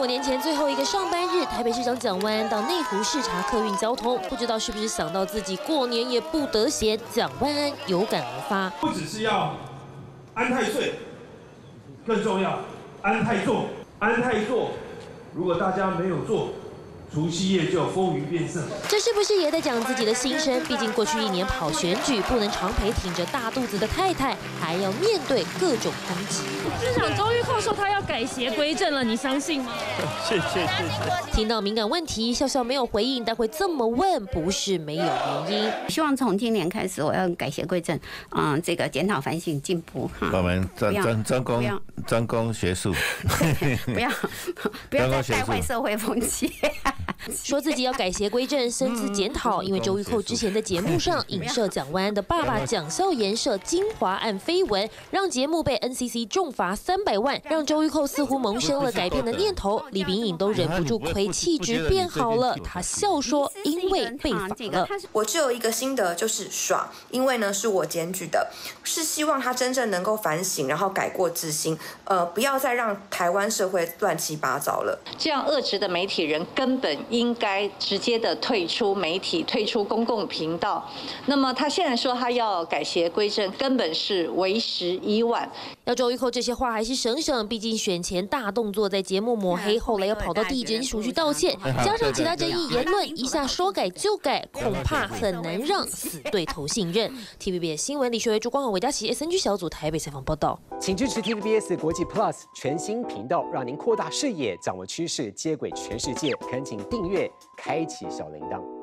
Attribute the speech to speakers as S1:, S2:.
S1: 过年前最后一个上班日，台北市长蒋万安到内湖视察客运交通，不知道是不是想到自己过年也不得闲，蒋万安有感而发，
S2: 不只是要安太岁，更重要安太座。安太座，如果大家没有做，除夕夜就风云变色。
S1: 这是不是也在讲自己的心声？毕竟过去1年跑选举，不能常陪挺着大肚子的太太，还要面对各种攻击。
S3: 市长周玉蔻说他要改邪归正了，你相信吗？
S2: 谢谢。
S1: 听到敏感问题，笑笑没有回应，但会这么问不是没有原因。
S4: 希望从今年开始，我要改邪归正，这个检讨反省进步哈。
S5: 我们专攻学术，
S4: 不要再带坏社会风气。
S1: 说自己要改邪归正，深自检讨，因为周玉蔻之前的节目上影射蒋万安的爸爸蒋孝严涉金华案绯闻，让节目被 NCC 重罚300万，让周玉蔻似乎萌生了改变的念头。李秉颖都忍不住亏气质变好了，他笑说：“因为被罚了，
S6: 我只有一个心得，就是爽，因为呢是我检举的，是希望他真正能够反省，然后改过自新，不要再让台湾社会乱七八糟了。
S7: 这样恶质的媒体人根本应该直接的退出媒体，退出公共频道。那么他现在说他要改邪归正，根本是为时已晚。
S1: 要周玉蔻这些话还是省省，毕竟选前大动作在节目抹黑，后来又跑到地检署去道歉，加上其他争议言论，一下说改就改，恐怕很难让死对头信任。TVBS 新闻李学维、朱光宏、韦佳琪 SNG 小组台北采访报道。
S8: 请支持 TVBS 国际 Plus 全新频道，让您扩大视野，掌握趋势，接轨全世界。恳请订阅，开启小铃铛。